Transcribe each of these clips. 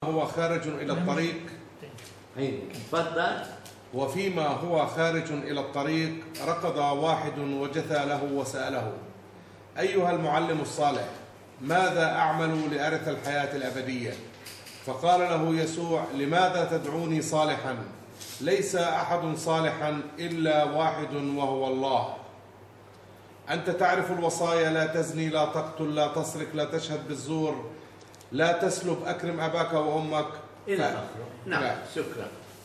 هو خارج إلى الطريق. تفضل. وفيما هو خارج إلى الطريق ركض واحد وجثى له وسأله: أيها المعلم الصالح، ماذا أعمل لأرث الحياة الأبدية؟ فقال له يسوع: لماذا تدعوني صالحا؟ ليس أحد صالحا إلا واحد وهو الله. أنت تعرف الوصايا: لا تزني، لا تقتل، لا تسرق، لا تشهد بالزور، لا تسلب، أكرم أباك وأمك إلى آخره. نعم، شكرا.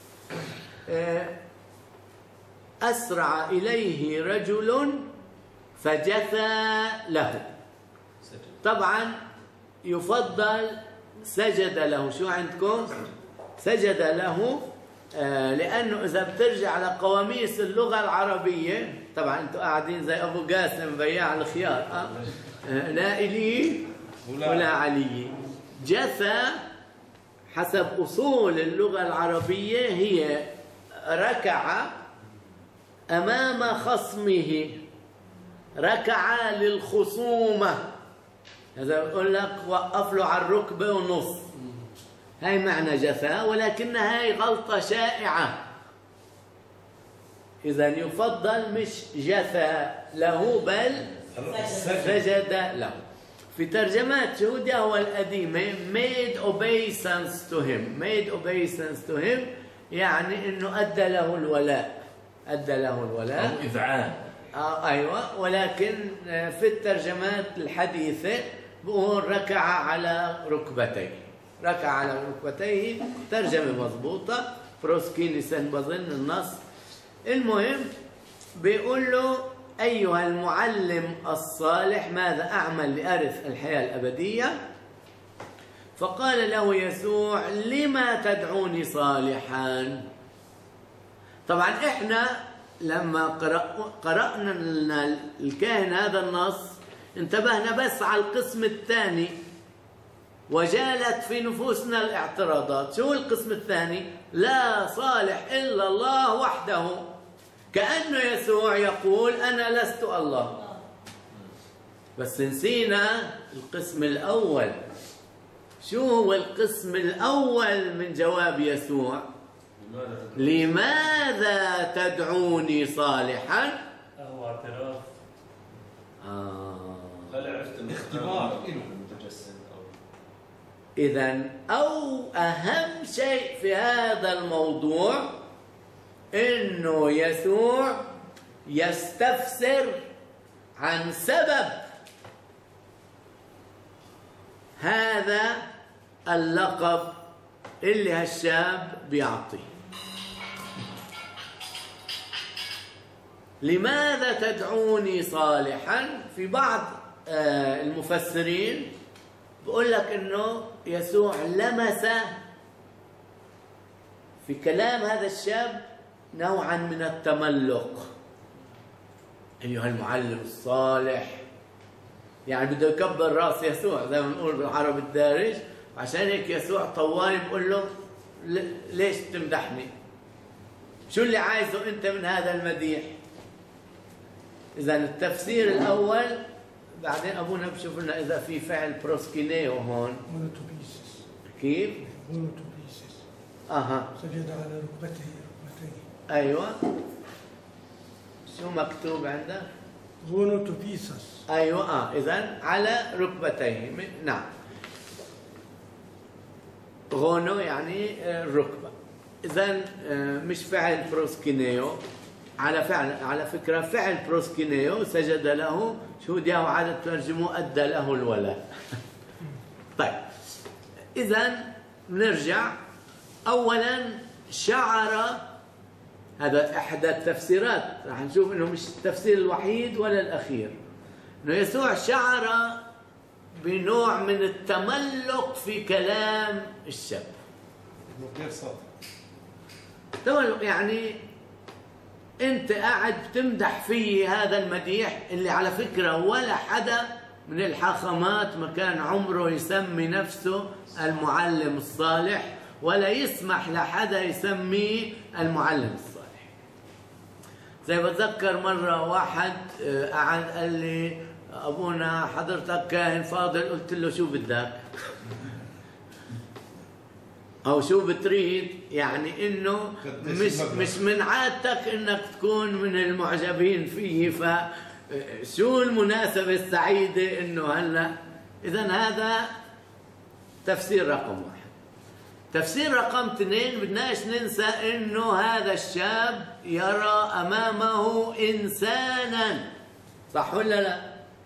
أسرع إليه رجل فجثى له. طبعا يفضل سجد له. شو عندكم؟ سجد له، لأنه إذا بترجع على قواميس اللغة العربية، طبعا أنتم قاعدين زي أبو قاسم بياع الخيار، لا إلي ولا علي. جثى حسب أصول اللغة العربية هي ركع أمام خصمه، ركع للخصومة. هذا بقول لك وقف له على الركبة ونص، هاي معنى جثى، ولكن هاي غلطة شائعة. إذا يفضل مش جثى له بل سجد له. في ترجمات شهود يهوه القديمة made obeisance to him. made obeisance to him يعني إنه أدى له الولاء، أدى له الولاء أو إذعان. أيوة، ولكن في الترجمات الحديثة بقول ركع على ركبتيه. ركع على ركبتيه ترجمة مضبوطة. بروسكينيسن بظن النص. المهم بيقول له: أيها المعلم الصالح، ماذا أعمل لأرث الحياة الأبدية؟ فقال له يسوع: لما تدعوني صالحا؟ طبعا إحنا لما قرأنا الكاهن هذا النص انتبهنا بس على القسم الثاني، وجالت في نفوسنا الاعتراضات. شو القسم الثاني؟ لا صالح إلا الله وحده. كأنه يسوع يقول: أنا لست الله. بس نسينا القسم الأول. شو هو القسم الأول من جواب يسوع؟ لماذا تدعوني صالحا؟ هو اعتراف. هل عرفت اختبار متجسد إذن أهم شيء في هذا الموضوع إنه يسوع يستفسر عن سبب هذا اللقب اللي هالشاب بيعطيه. لماذا تدعوني صالحا؟ في بعض المفسرين بقول لك إنه يسوع لمس في كلام هذا الشاب نوعا من التملق. أيها المعلم الصالح، يعني بده يكبر راس يسوع زي ما بنقول بالعربي الدارج. عشان هيك يسوع طوالي بقول له: ليش تمدحني؟ شو اللي عايزه أنت من هذا المديح؟ إذا التفسير الأول، بعدين أبونا بشوف لنا إذا في فعل بروسكينيو هون. كيف؟ سجد على ركبتيه. أيوة. شو مكتوب عندك؟ غونوتوبيسس. أيوة. إذن على ركبتيه. نعم. غونو يعني الركبة. إذن مش فعل بروسكينيو. على فكرة فعل بروسكينيو سجد له. شو دياه عادة ترجمه أدى له الولاء. طيب، إذن نرجع. أولا شعر، هذا إحدى التفسيرات، راح نشوف إنه مش التفسير الوحيد ولا الأخير، إنه يسوع شعر بنوع من التملق في كلام الشاب. غير صادق. تملق يعني أنت قاعد بتمدح فيه هذا المديح اللي على فكرة ولا حدا من الحاخامات ما كان عمره يسمي نفسه المعلم الصالح، ولا يسمح لحدا يسميه المعلم الصالح. زي بتذكر مرة واحد قعد قال لي: أبونا حضرتك كاهن فاضل. قلت له: شو بدك؟ أو شو بتريد، يعني إنه مش من عادتك إنك تكون من المعجبين فيه، فشو المناسبة السعيدة إنه هلا. إذن هذا تفسير رقم 1. تفسير رقم 2، بدناش ننسى إنه هذا الشاب يرى أمامه إنسانا، صح ولا لا؟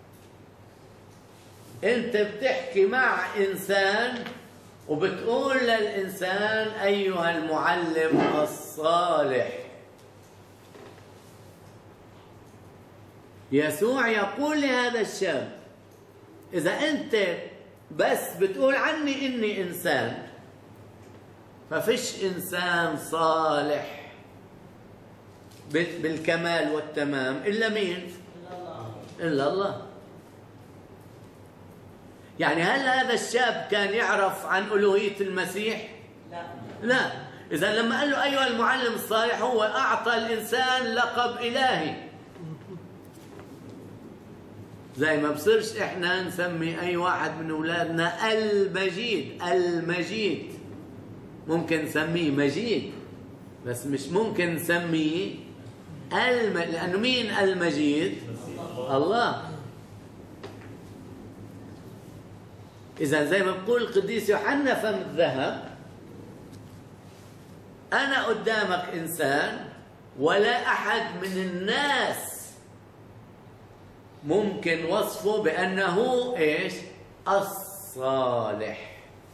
أنت بتحكي مع إنسان وبتقول للإنسان أيها المعلم الصالح. يسوع يقول لهذا الشاب إذا أنت بس بتقول عني إني إنسان، ففيش إنسان صالح بالكمال والتمام إلا مين؟ إلا الله. يعني هل هذا الشاب كان يعرف عن ألوهية المسيح؟ لا. إذا لما قال له أيها المعلم الصالح هو أعطى الإنسان لقب إلهي. زي ما بصيرش إحنا نسمي أي واحد من أولادنا المجيد. المجيد ممكن نسميه مجيد، بس مش ممكن نسميه لأنه مين المجيد؟ الله. إذا زي ما بقول القديس يوحنا فم الذهب، أنا قدامك إنسان ولا أحد من الناس ممكن وصفه بأنه إيش؟ الصالح.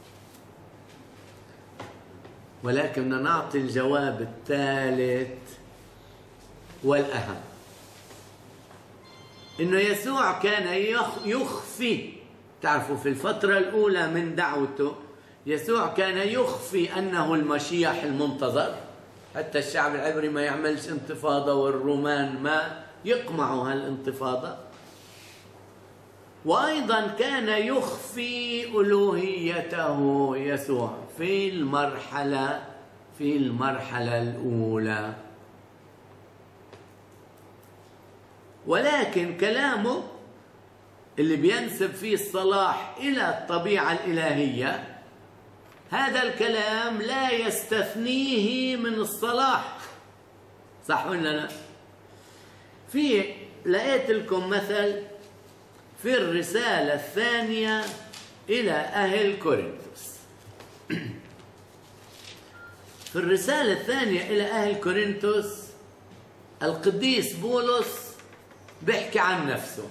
ولكن نعطي الجواب الثالث والأهم، إنه يسوع كان يخفي. تعرفوا في الفترة الأولى من دعوته يسوع كان يخفي أنه المشيح المنتظر، حتى الشعب العبري ما يعملش انتفاضة والرومان ما يقمعوا هالانتفاضة. وأيضا كان يخفي ألوهيته يسوع في المرحلة الأولى. ولكن كلامه اللي بينسب فيه الصلاح إلى الطبيعة الإلهية، هذا الكلام لا يستثنيه من الصلاح، صح ولا لا؟ لقيت لكم مثل في الرسالة الثانية إلى أهل كورنثوس. في الرسالة الثانية إلى أهل كورنثوس القديس بولس بيحكي عن نفسه.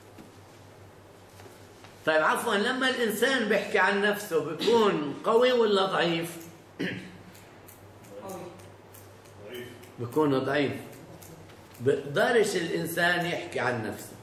طيب عفوا، لما الإنسان بيحكي عن نفسه بيكون قوي ولا ضعيف؟ بيكون ضعيف. بيقدرش الإنسان يحكي عن نفسه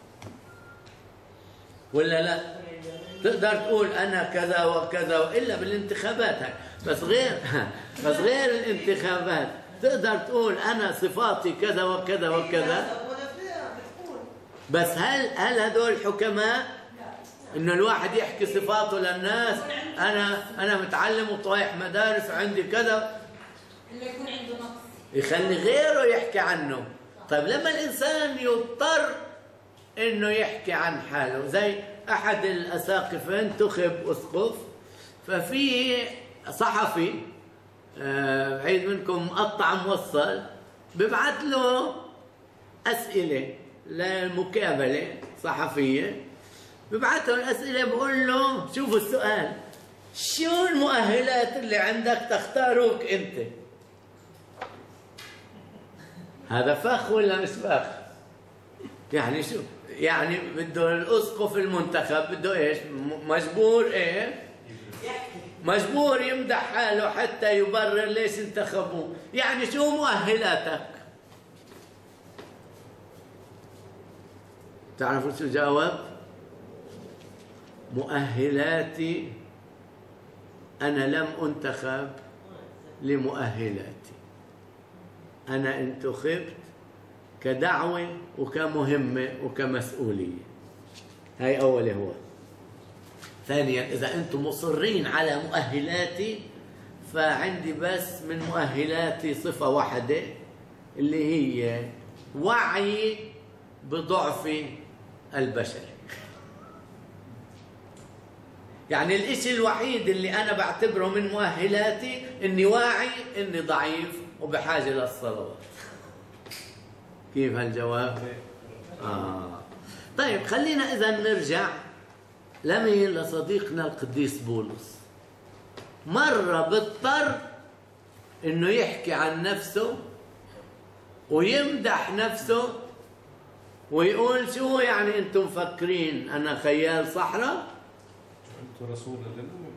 ولا لا؟ تقدر تقول أنا كذا وكذا إلا بالانتخابات، بس غير الانتخابات تقدر تقول أنا صفاتي كذا وكذا وكذا. بس هل هذول حكماء؟ إنه الواحد يحكي صفاته للناس، أنا متعلم وطايح مدارس وعندي كذا، إنه يكون عنده نقص يخلي غيره يحكي عنه. طيب لما الإنسان يضطر إنه يحكي عن حاله، زي أحد الأساقفة انتخب أسقف، ففي صحفي بعيد منكم مقطع موصل ببعث له أسئلة للمقابلة صحفية، ببعث له الأسئلة بقول له شوفوا السؤال، شو المؤهلات اللي عندك تختاروك أنت؟ هذا فخ ولا مش فخ؟ يعني شو؟ يعني بده الأسقف المنتخب بده إيش؟ مجبور إيه؟ مجبور يمدح حاله حتى يبرر ليش انتخبوه. يعني شو مؤهلاتك؟ تعرفوا شو جاوب؟ مؤهلاتي أنا لم أنتخب لمؤهلاتي، أنا انتخبت كدعوة وكمهمة وكمسؤولية. هاي أول هو. ثانيا، إذا أنتم مصرين على مؤهلاتي فعندي بس من مؤهلاتي صفة واحدة اللي هي وعي بضعفي البشري. يعني الإشي الوحيد اللي أنا بعتبره من مؤهلاتي إني واعي إني ضعيف وبحاجة للصلوات. كيف هالجواب؟ طيب خلينا إذا نرجع لمين لصديقنا القديس بولس. مرة بيضطر إنه يحكي عن نفسه ويمدح نفسه ويقول شو يعني أنتم مفكرين أنا خيال صحراء؟ أنت رسول للأمم.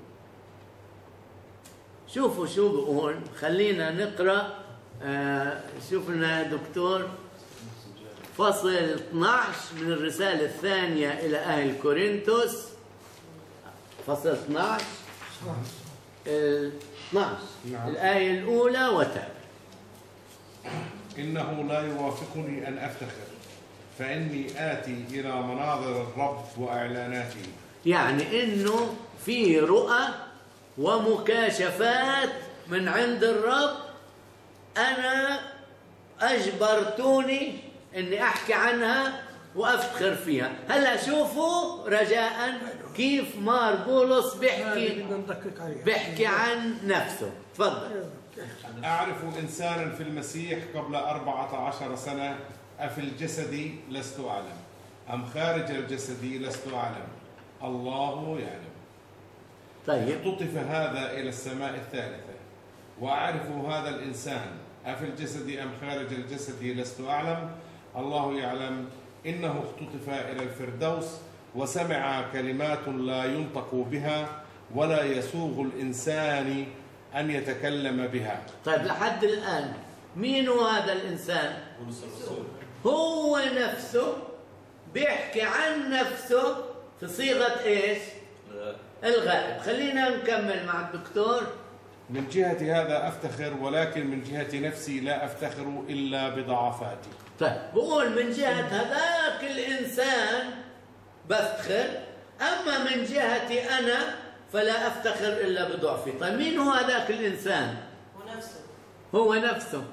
شوفوا شو بقول. خلينا نقرأ. شوف لنا يا دكتور فصل 12 من الرسالة الثانية إلى أهل كورنثوس. فصل 12 نعم. الآية الأولى وتابع. إنه لا يوافقني أن أفتخر فإني آتي إلى مناظر الرب وإعلاناته. يعني إنه في رؤى ومكاشفات من عند الرب أنا أجبرتوني إني أحكي عنها وأفتخر فيها. هلا شوفوا رجاء كيف مار بولس بيحكي عن نفسه. تفضل. أعرف إنسانا في المسيح قبل 14 سنة، أفي الجسد لست أعلم أم خارج الجسد لست أعلم، الله يعلم. طيب اختطف هذا إلى السماء الثالثة، وأعرف هذا الإنسان أفي الجسد أم خارج الجسد لست أعلم، الله يعلم. إنه اختطف إلى الفردوس وسمع كلمات لا ينطق بها ولا يسوغ الإنسان أن يتكلم بها. طيب لحد الآن مين هو هذا الإنسان؟ هو نفسه بيحكي عن نفسه في صيغة إيش؟ الغائب. خلينا نكمل مع الدكتور. من جهة هذا أفتخر، ولكن من جهة نفسي لا أفتخر إلا بضعفاتي. طيب بقول من جهة هذاك الإنسان بفتخر، أما من جهتي أنا فلا أفتخر إلا بضعفي. طيب مين هو هذاك الإنسان؟ هو نفسه.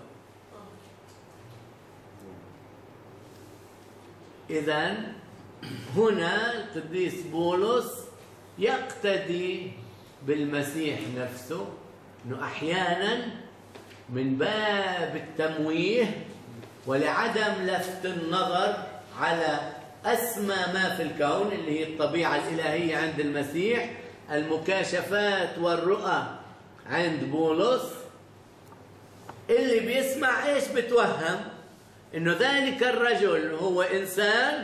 إذن هنا القديس بولس يقتدي بالمسيح نفسه، أنه أحيانا من باب التمويه ولعدم لفت النظر على أسمى ما في الكون اللي هي الطبيعة الإلهية عند المسيح، المكاشفات والرؤى عند بولس، اللي بيسمع إيش بتوهم؟ إنه ذلك الرجل هو إنسان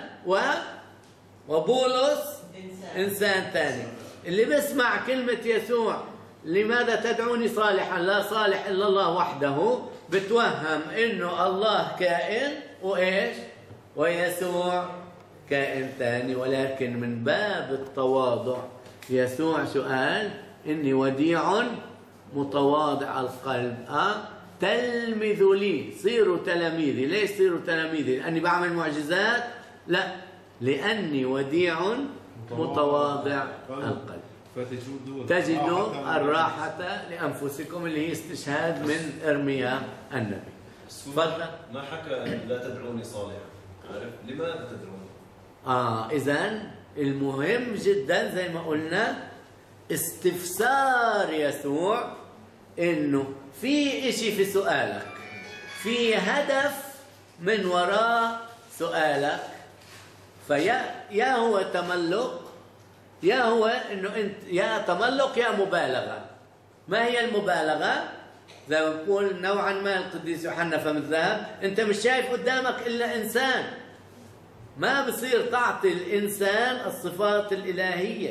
وبولس إنسان ثاني. اللي بيسمع كلمة يسوع لماذا تدعوني صالحا لا صالح إلا الله وحده، بتوهم إنه الله كائن وإيش ويسوع كائن ثاني. ولكن من باب التواضع يسوع سؤال إني وديع متواضع القلب. تلمذوا لي، صيروا تلاميذي. ليش صيروا تلاميذي؟ لأني بعمل معجزات؟ لا، لأني وديع متواضع القلب. فتجدوا الراحة لأنفسكم، اللي هي استشهاد من إرميا النبي. تفضل. ما حكى لا تدعوني صالحا، عارف لماذا تدعوني؟ إذن المهم جدا زي ما قلنا استفسار يسوع إنه في إشي في سؤالك، في هدف من وراء سؤالك. فيا هو تملق، يا هو إنه أنت يا تملق يا مبالغة. ما هي المبالغة؟ زي ما بقول نوعا ما القديس يوحنا فم الذهب، أنت مش شايف قدامك إلا إنسان، ما بصير تعطي الإنسان الصفات الإلهية.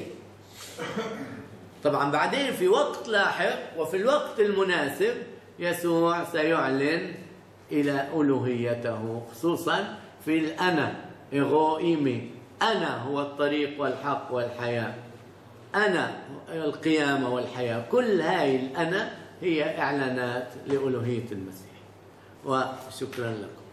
طبعا بعدين في وقت لاحق وفي الوقت المناسب يسوع سيعلن إلى ألوهيته، خصوصا في الأنا إيغوئيمي. أنا هو الطريق والحق والحياة، أنا القيامة والحياة. كل هاي الأنا هي إعلانات لألوهية المسيح. وشكرا لكم.